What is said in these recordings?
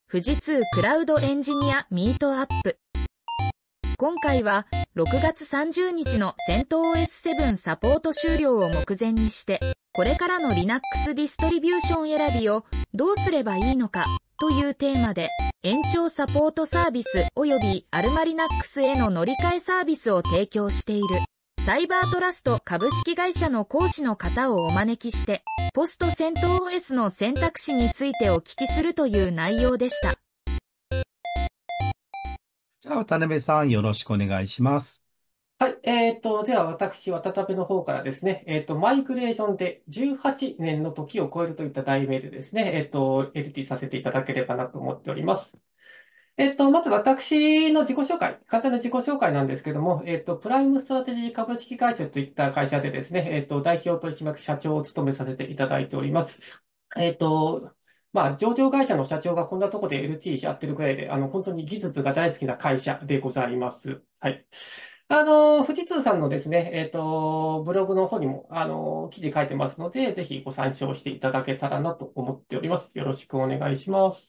富士通クラウドエンジニアミートアップ。今回は6月30日の CentOS 7サポート終了を目前にして、これからの Linux ディストリビューション選びをどうすればいいのかというテーマで、延長サポートサービス及びアルマ Linux への乗り換えサービスを提供しているサイバートラスト株式会社の講師の方をお招きして、ポスト CentOS の選択肢についてお聞きするという内容でした。 じゃあ、渡辺さん、よろしくお願いします。 はい。では、私、渡辺の方からですね、マイグレーションで18年の時を超えるといった題名でですね、LT させていただければなと思っております。まず私の自己紹介、簡単な自己紹介なんですけども、プライムストラテジー株式会社といった会社でですね、代表取締役社長を務めさせていただいております。上場会社の社長がこんなところで LT やってるぐらいで、本当に技術が大好きな会社でございます。はい。富士通さんのですね、ブログの方にも、記事書いてますので、ぜひご参照していただけたらなと思っております。よろしくお願いします。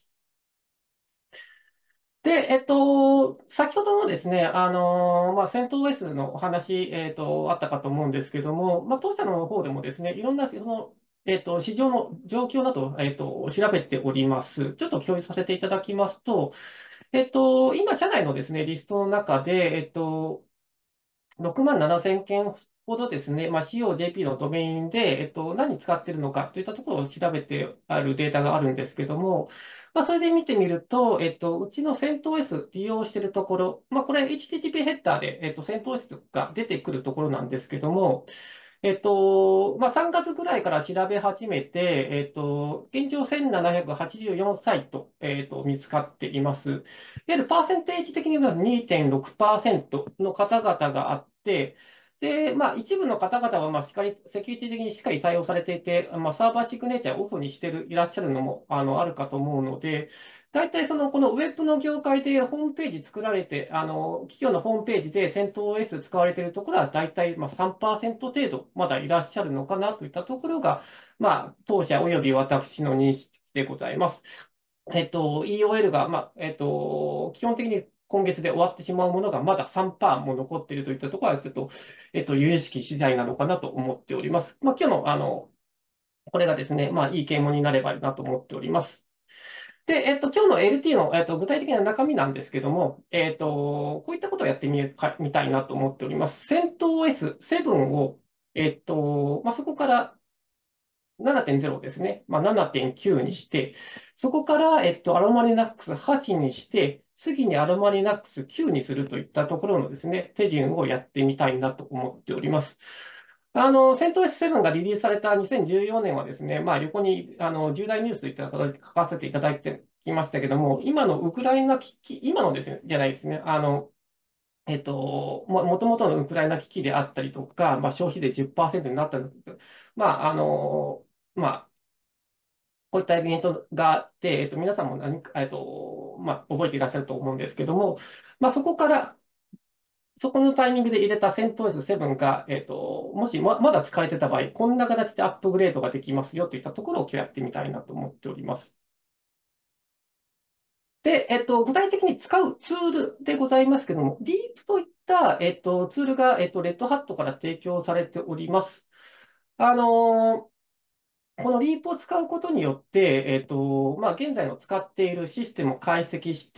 で、先ほどもですね、CentOS のお話、あったかと思うんですけども、当社の方でもですね、いろんな、市場の状況など、調べております。ちょっと共有させていただきますと、今、社内のですね、リストの中で、6万7千件ほどですね、COJP のドメインで、何使っているのかといったところを調べてあるデータがあるんですけども、それで見てみると、うちの CentOS 利用しているところ、これ HTTP ヘッダーで、CentOS が出てくるところなんですけども、3月ぐらいから調べ始めて、現状1784サイト、見つかっています。いわゆるパーセンテージ的には2.6% の方々があって、で、一部の方々は、しっかり、セキュリティ的にしっかり採用されていて、サーバーシグネチャーをオフにしていらっしゃるのも、あるかと思うので、大体このウェブの業界でホームページ作られて、企業のホームページで CentOS 使われているところは大体3%程度まだいらっしゃるのかなといったところが、当社及び私の認識でございます。EOL が、基本的に今月で終わってしまうものがまだ3%も残っているといったところは、ちょっと、有意識次第なのかなと思っております。今日の、これがですね、いい啓蒙になればいいなと思っております。で、今日の LT の、具体的な中身なんですけども、こういったことをやってみたいなと思っております。CentOS 7を、そこから7.0ですね。7.9にして、そこから、アロマ Linux 8にして、次にアロマ Linux 9にするといったところのですね、手順をやってみたいなと思っております。CentOS 7がリリースされた2014年はですね、横に重大ニュースといった形で書かせていただいてきましたけども、今のウクライナ危機、今のですね、じゃないですね、もともとのウクライナ危機であったりとか、消費税10%になったのと、こういったイベントがあって、皆さんも覚えていらっしゃると思うんですけども、そこから、そこのタイミングで入れた CentOS 7が、もしまだ使えてた場合、こんな形でアップグレードができますよといったところを今日やってみたいなと思っております。で、具体的に使うツールでございますけども、Leap といった、ツールが、レッドハットから提供されております。この Leap を使うことによって、現在の使っているシステムを解析して、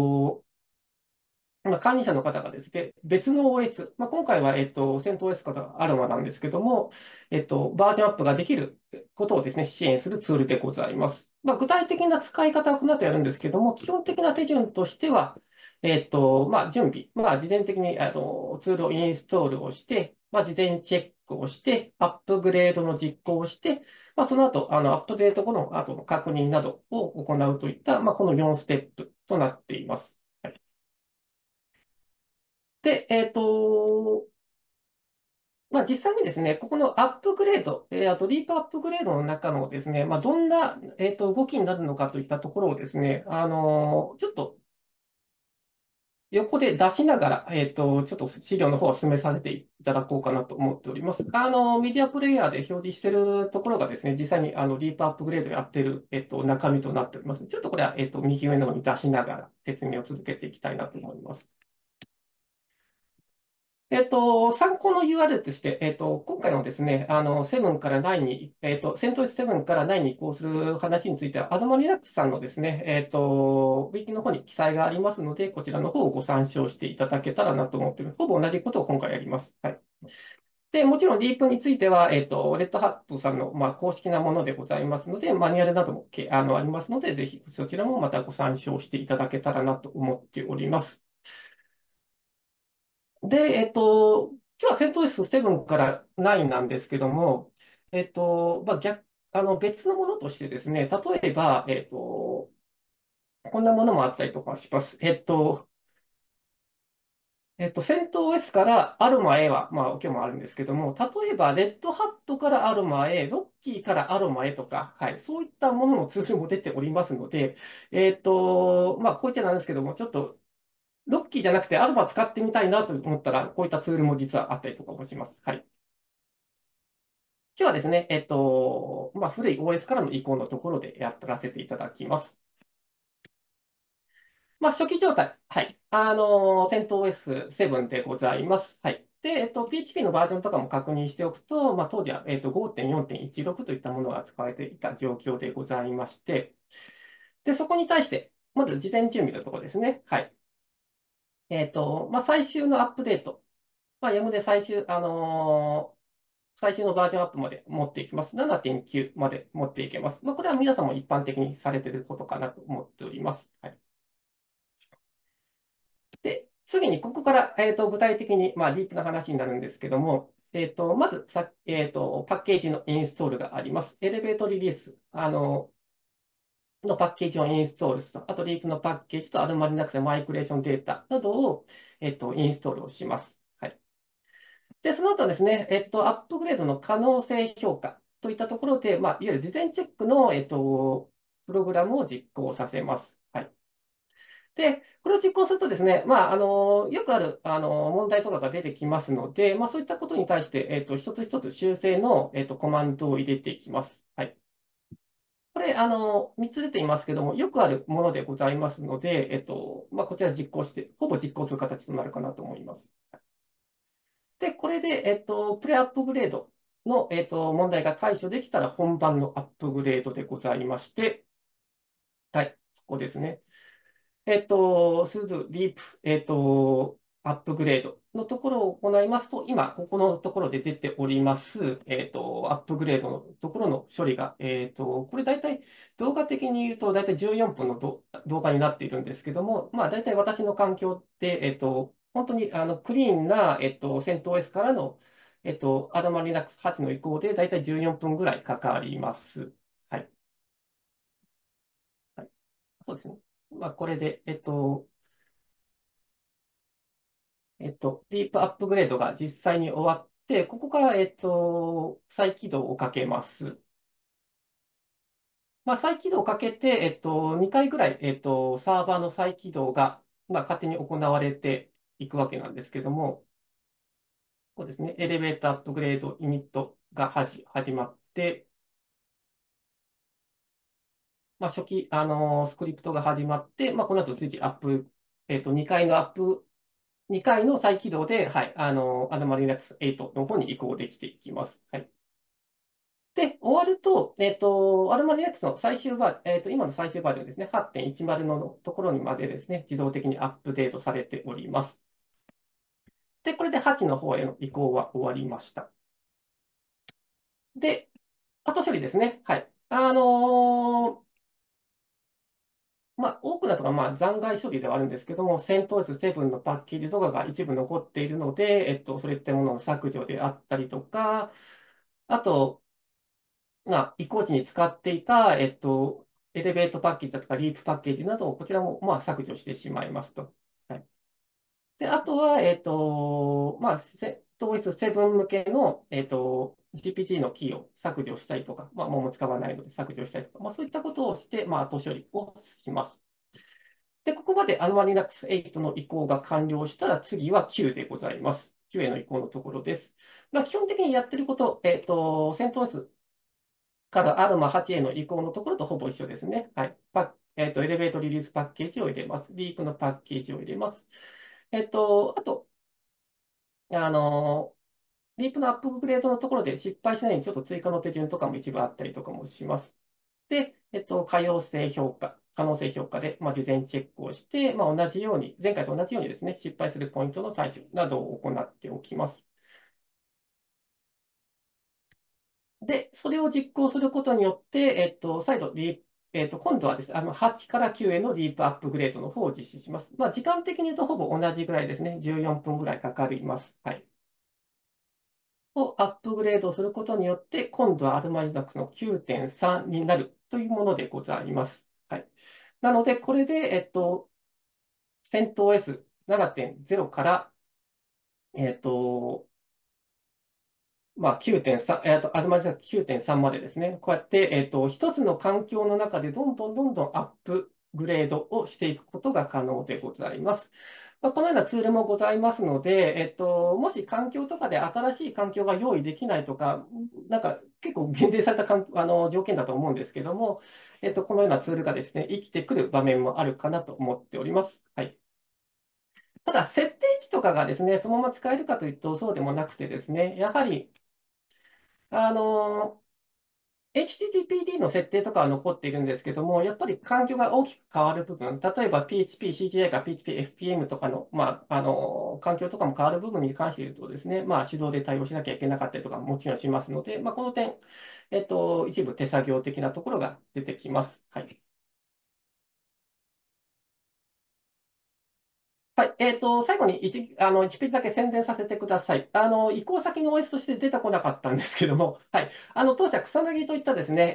管理者の方がですね、別の OS、今回は、CentOS からアロマなんですけども、バージョンアップができることをですね、支援するツールでございます。具体的な使い方はこの後やるんですけども、基本的な手順としては、準備、事前的にツールをインストールをして、事前チェックをして、アップグレードの実行をして、その後、アップデート後の後の確認などを行うといった、この4ステップとなっています。で、実際にですね、ここのアップグレード、あとリープアップグレードの中のですね、どんな、動きになるのかといったところをですね、ちょっと横で出しながら、ちょっと資料の方を進めさせていただこうかなと思っております。メディアプレイヤーで表示しているところがですね、実際にディープアップグレードやっている、中身となっております。ちょっとこれは、右上の方に出しながら説明を続けていきたいなと思います。参考の URL として、今回のですね、7から9に、セントス7から9に移行する話については、アドモリラックスさんのですね、ウィキの方に記載がありますので、こちらの方をご参照していただけたらなと思っています。ほぼ同じことを今回やります。はい。で、もちろんディープについては、レッドハットさんの、公式なものでございますので、マニュアルなどもありますので、ぜひそちらもまたご参照していただけたらなと思っております。で、今日はセント S7 から9なんですけども、別のものとしてですね、例えば、こんなものもあったりとかします。セント S からアルマ A は、今日もあるんですけども、例えば、レッドハットからアルマ A、ロッキーからアルマ A とか、はい、そういったもののツールも出ておりますので、こういったなんですけども、ちょっとロッキーじゃなくてアルファ使ってみたいなと思ったら、こういったツールも実はあったりとかもします。はい。今日はですね、古い OS からの移行のところでやらせていただきます。初期状態。はい。セント OS7 でございます。はい。で、PHP のバージョンとかも確認しておくと、当時は、5.4.16 といったものが使われていた状況でございまして、で、そこに対して、まず事前準備のところですね。はい。最終のアップデート。YAM で最終のバージョンアップまで持っていきます。7.9まで持っていけます。これは皆さんも一般的にされていることかなと思っております。はい。で、次にここから、具体的に、ディープな話になるんですけども、まずパッケージのインストールがあります。エレベートリリース、のパッケージをインストールすると、あとリープのパッケージとアルマリナックスのマイグレーションデータなどを、インストールをします。はい。で、その後ですね、アップグレードの可能性評価といったところで、いわゆる事前チェックの、プログラムを実行させます。はい。で、これを実行するとですね、よくある、問題とかが出てきますので、そういったことに対して、一つ一つ修正の、コマンドを入れていきます。はい。これ、3つ出ていますけども、よくあるものでございますので、こちら実行して、ほぼ実行する形となるかなと思います。で、これで、プレアップグレードの、問題が対処できたら本番のアップグレードでございまして、はい、ここですね。スードリープ、アップグレードのところを行いますと、今、ここのところで出ております、アップグレードのところの処理が、これ大体動画的に言うと、大体14分の動画になっているんですけども、大体私の環境って、本当にクリーンな、セント OS からの、アドマ Linux 8の移行で、大体14分ぐらいかかります。はい。はい、そうですね。これで、ディープアップグレードが実際に終わって、ここから、再起動をかけます。再起動をかけて、2回ぐらい、サーバーの再起動が、勝手に行われていくわけなんですけども、こうですね、エレベーターアップグレードイニットが始まって、初期、スクリプトが始まって、この後随時アップ、2回のアップ、2回の再起動で、はい、アドマリナックス8の方に移行できていきます。はい。で、終わると、アルマリナックスの最終バー、今の最終バージョンですね、8.10のところにまでですね、自動的にアップデートされております。で、これで8の方への移行は終わりました。で、後処理ですね。はい。多くのところは残骸処理ではあるんですけども、セント S7 のパッケージとかが一部残っているので、そういったものの削除であったりとか、あと、移行時に使っていた、エレベートパッケージだとかリープパッケージなどをこちらも削除してしまいますと。はい、で、あとは、TOS7 向けの、GPG のキーを削除したりとか、もう使わないので削除したりとか、そういったことをして、後処理をします。 で、ここまでAlma Linux 8の移行が完了したら、次は Q でございます。Q への移行のところです。基本的にやってること、CentOS から Alma8 への移行のところとほぼ一緒ですね。はい。エレベートリリースパッケージを入れます。リークのパッケージを入れます。あと、あの、リープのアップグレードのところで失敗しないようにちょっと追加の手順とかも一部あったりとかもします。で、可能性評価で、事前チェックをして、同じように、前回と同じようにですね、失敗するポイントの対処などを行っておきます。で、それを実行することによって、再度今度はですね、8から9へのリープアップグレードの方を実施します。時間的に言うとほぼ同じぐらいですね。14分ぐらいかかります。はい。をアップグレードすることによって、今度は Alma-Linux の9.3になるというものでございます。はい。なので、これで、CentOS7.0 から、9.3、アルマジャ9.3までですね、こうやって、一つの環境の中でどんどんアップグレードをしていくことが可能でございます。このようなツールもございますので、もし環境とかで新しい環境が用意できないとか、なんか結構限定された条件だと思うんですけども、このようなツールがですね、生きてくる場面もあるかなと思っております。はい。ただ、設定値とかがですね、そのまま使えるかというと、そうでもなくてですね、やはり、あの HTTPD の設定とかは残っているんですけども、やっぱり環境が大きく変わる部分、例えば PHP、CGI か PHP、FPM とかの、環境とかも変わる部分に関して言うとですね、手動で対応しなきゃいけなかったりとかもちろんしますので、この点、一部手作業的なところが出てきます。はい。はい。最後に1ページだけ宣伝させてください。移行先の OS として出てこなかったんですけども、はい。当社草薙といったですね、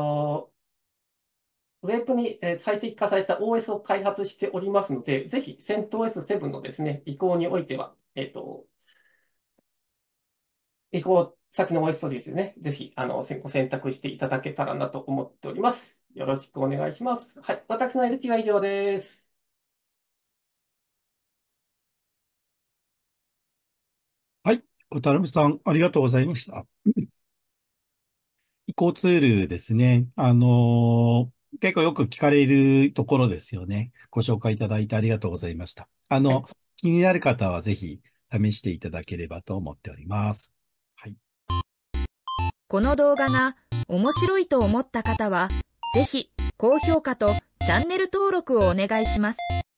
ウェブに最適化された OS を開発しておりますので、ぜひ CentOS7 のですね、移行においては、移行先の OS とですね、ぜひご選択していただけたらなと思っております。よろしくお願いします。はい。私の LT は以上です。 はい。渡辺さん、ありがとうございました。移行ツールですね。結構よく聞かれるところですよね。ご紹介いただいてありがとうございました。 はい。 気になる方はぜひ試していただければと思っております。はい。 この動画が面白いと思った方は、ぜひ高評価とチャンネル登録をお願いします。